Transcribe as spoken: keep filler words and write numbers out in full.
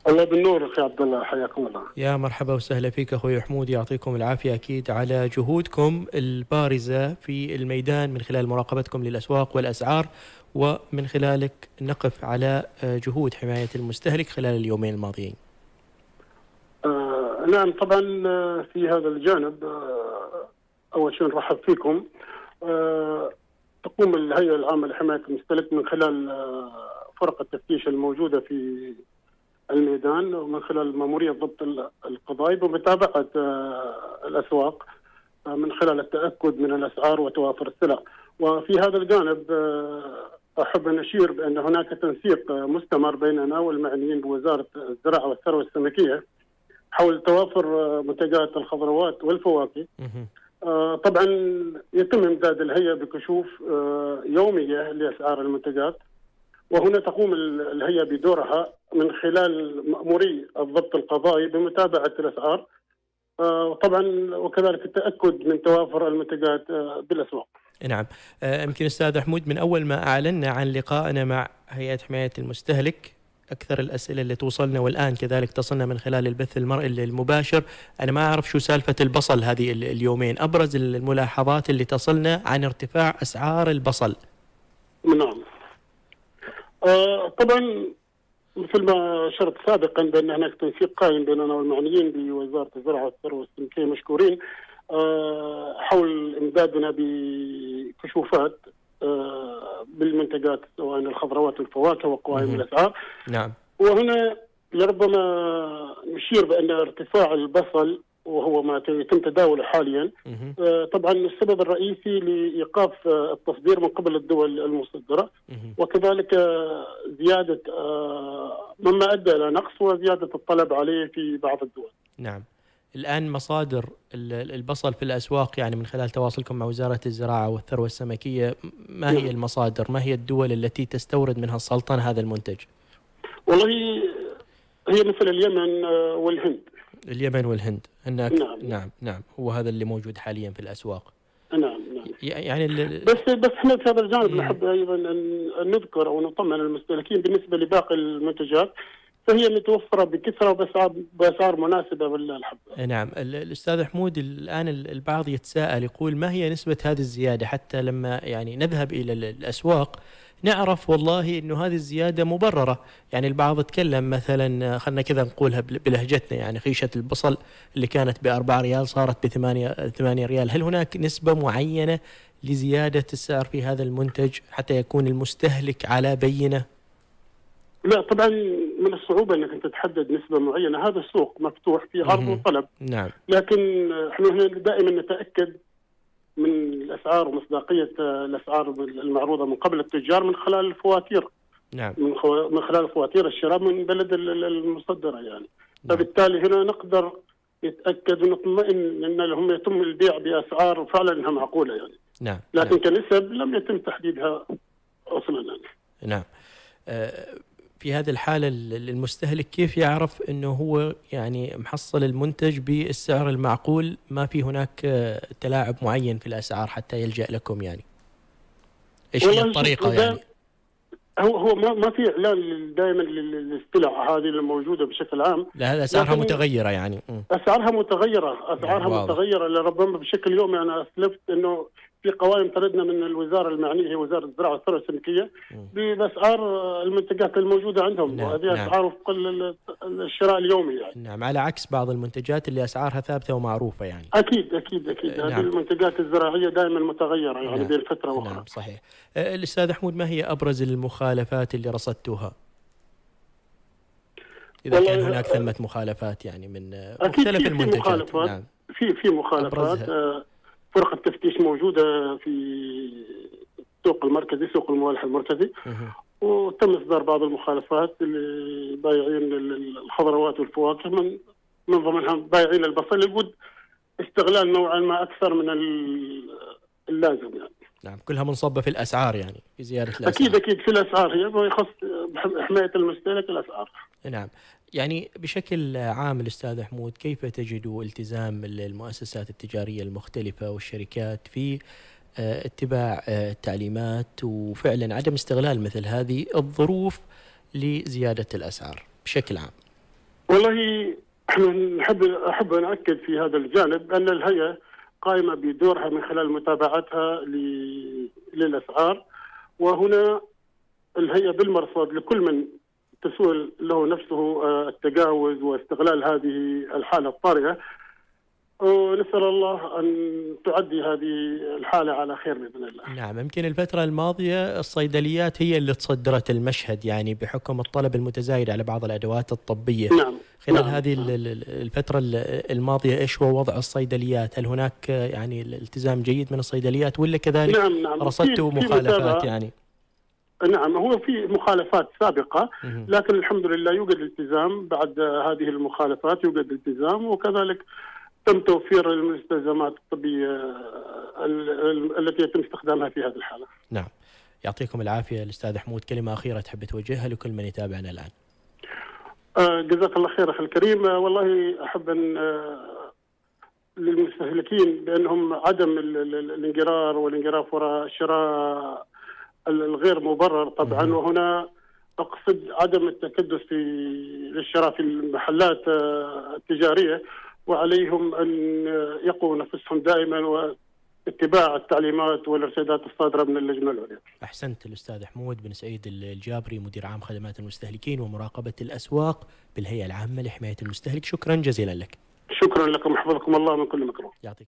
الله بالنور اخي عبد الله، حياكم الله. يا مرحبا وسهلا فيك اخوي حمود، يعطيكم العافيه اكيد على جهودكم البارزه في الميدان من خلال مراقبتكم للاسواق والاسعار، ومن خلالك نقف على جهود حمايه المستهلك خلال اليومين الماضيين. آه نعم طبعا في هذا الجانب آه اول شيء نرحب فيكم. آه تقوم الهيئه العامه لحمايه المستهلك من خلال آه فرق التفتيش الموجوده في الميدان ومن خلال ماموريه ضبط القضائي بمتابعه الاسواق من خلال التاكد من الاسعار وتوافر السلع. وفي هذا الجانب احب ان اشير بان هناك تنسيق مستمر بيننا والمعنيين بوزاره الزراعه والثروه السمكيه حول توافر منتجات الخضروات والفواكه. طبعا يتم امداد الهيئه بكشوف يوميه لاسعار المنتجات، وهنا تقوم الهيئة بدورها من خلال مأموري الضبط القضائي بمتابعة الأسعار طبعا، وكذلك التأكد من توافر المنتجات بالأسواق. نعم، يمكن أستاذ حمود من أول ما أعلنا عن لقائنا مع هيئة حماية المستهلك أكثر الأسئلة اللي توصلنا والآن كذلك تصلنا من خلال البث المرئي المباشر، أنا ما أعرف شو سالفة البصل هذه اليومين، أبرز الملاحظات اللي تصلنا عن ارتفاع أسعار البصل. نعم آه طبعا مثل ما أشرت سابقا بأن هناك تنسيق قائم بيننا والمعنيين بوزارة الزراعة والثروة السمكية مشكورين آه حول إمدادنا بكشوفات آه بالمنتجات سواء الخضروات والفواكه وقوائم الأسعار. نعم. وهنا لربما نشير بأن ارتفاع البصل وهو ما يتم تداوله حاليا آه طبعا السبب الرئيسي لإيقاف آه التصدير من قبل الدول المصدرة، وكذلك آه زيادة آه مما أدى إلى نقص وزيادة الطلب عليه في بعض الدول. نعم. الآن مصادر البصل في الأسواق يعني من خلال تواصلكم مع وزارة الزراعة والثروة السمكية، ما هي المصادر؟ ما هي الدول التي تستورد منها السلطنة هذا المنتج؟ والله هي مثل اليمن آه والهند. اليمن والهند هناك. نعم. نعم نعم هو هذا اللي موجود حاليا في الأسواق. نعم نعم. يعني بس بس احنا في هذا الجانب نحب ايضا ان نذكر او نطمن المستهلكين بالنسبه لباقي المنتجات فهي متوفره بكثره وباسعار باسعار مناسبه للحب. نعم. الاستاذ حمود الان البعض يتساءل يقول ما هي نسبه هذه الزياده، حتى لما يعني نذهب الى الاسواق نعرف والله انه هذه الزياده مبرره، يعني البعض تكلم مثلا خلنا كذا نقولها بلهجتنا يعني خيشه البصل اللي كانت بأربعة ريال صارت بثمانية ثمانية ريال، هل هناك نسبه معينه لزياده السعر في هذا المنتج حتى يكون المستهلك على بينه؟ لا طبعا من الصعوبه انك انت تحدد نسبه معينه، هذا السوق مفتوح في عرض وطلب. نعم. لكن احنا هنا دائما نتاكد من الاسعار ومصداقيه الاسعار المعروضه من قبل التجار من خلال الفواتير. نعم. من خو... من خلال فواتير الشراء من بلد المصدره يعني. نعم. فبالتالي هنا نقدر نتاكد ونطمئن ان لهم يتم البيع باسعار فعلا انها معقوله يعني. نعم. لكن نعم. كنسب لم يتم تحديدها اصلا يعني. نعم. أه في هذه الحالة المستهلك كيف يعرف أنه هو يعني محصل المنتج بالسعر المعقول، ما في هناك تلاعب معين في الأسعار حتى يلجأ لكم يعني؟ إيش هي الطريقة يعني؟ هو هو ما ما في إعلان دائما للسلع هذه الموجودة بشكل عام. لا هذا أسعارها متغيرة يعني. أسعارها متغيرة أسعارها يعني متغيرة لربما بشكل يومي. أنا أسلفت أنه في قوائم تردنا من الوزارة المعنية هي وزارة الزراعة والثروة السمكية بأسعار المنتجات الموجودة عندهم. نعم. وهذه أسعار نعم. وفق الشراء اليومي يعني. نعم، على عكس بعض المنتجات اللي أسعارها ثابتة ومعروفة يعني. أكيد أكيد أكيد. نعم. هذه المنتجات الزراعية دائما متغيرة يعني. نعم. بين فترة وأخرى. نعم صحيح. الأستاذ حمود ما هي أبرز المخالفات اللي رصدتوها؟ إذا كان هناك ثمة مخالفات يعني من مختلف المنتجات. في مخالفات. نعم. في في مخالفات. فرق التفتيش موجودة في السوق المركزي سوق الموالح المركزي. وتم إصدار بعض المخالفات اللي بايعين الخضروات والفواكه من من ضمنها بايعين البصل يقول استغلال نوعا ما أكثر من اللازم يعني. نعم كلها منصبة في الأسعار يعني في زيادة الأسعار. أكيد أكيد في الأسعار هي ويخص حماية المستهلك الأسعار. نعم. يعني بشكل عام الأستاذ حمود كيف تجدوا التزام المؤسسات التجارية المختلفة والشركات في اتباع التعليمات وفعلا عدم استغلال مثل هذه الظروف لزيادة الأسعار بشكل عام؟ والله احنا نحب احب ان اكد في هذا الجانب ان الهيئه قائمه بدورها من خلال متابعتها للاسعار، وهنا الهيئه بالمرصاد لكل من تسوء له نفسه التجاوز واستغلال هذه الحاله الطارئه، ونسأل الله أن تعدي هذه الحالة على خير بإذن الله. نعم، يمكن الفترة الماضية الصيدليات هي اللي تصدرت المشهد يعني بحكم الطلب المتزايد على بعض الأدوات الطبية. نعم. خلال نعم. هذه نعم. الفترة الماضية إيش هو وضع الصيدليات؟ هل هناك يعني الالتزام جيد من الصيدليات ولا كذلك نعم نعم. رصدتوا مخالفات يعني؟ نعم، هو في مخالفات سابقة، لكن الحمد لله يوجد التزام بعد هذه المخالفات، يوجد التزام، وكذلك تم توفير المستلزمات الطبية التي يتم استخدامها في هذه الحالة. نعم، يعطيكم العافية. الأستاذ حمود، كلمة أخيرة تحب توجهها لكل من يتابعنا الآن؟ آه جزاك الله خير أخي الكريم. آه والله أحب أن آه للمستهلكين بأنهم عدم الانقرار والانقراف وراء الشراء الغير مبرر طبعا، مم. وهنا أقصد عدم التكدس في الشراء في المحلات آه التجارية، وعليهم أن يقوا نفسهم دائما واتباع التعليمات والارشادات الصادرة من اللجنة العليا. أحسنت الأستاذ حمود بن سعيد الجابري، مدير عام خدمات المستهلكين ومراقبة الأسواق بالهيئة العامة لحماية المستهلك، شكرا جزيلا لك. شكرا لكم، حفظكم الله من كل مكروه. يعطيك